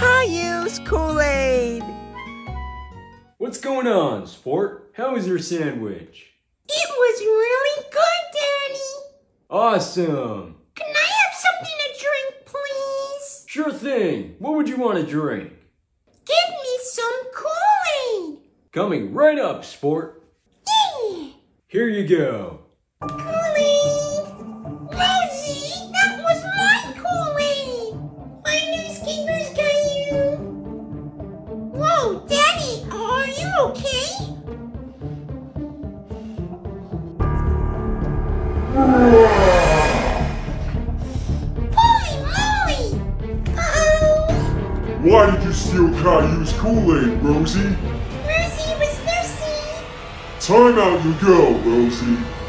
Caillou's Kool-Aid. What's going on, sport? How was your sandwich? It was really good, Daddy. Awesome. Can I have something to drink, please? Sure thing. What would you want to drink? Give me some Kool-Aid. Coming right up, sport. Yeah. Here you go. Kool-Aid. Rosie, that was my Kool-Aid. My newskeeper's Caillou. Whoa, Daddy, are you okay? Holy moly! Uh-oh! Why did you steal Caillou's Kool-Aid, Rosie? Rosie was thirsty. Time out you go, Rosie.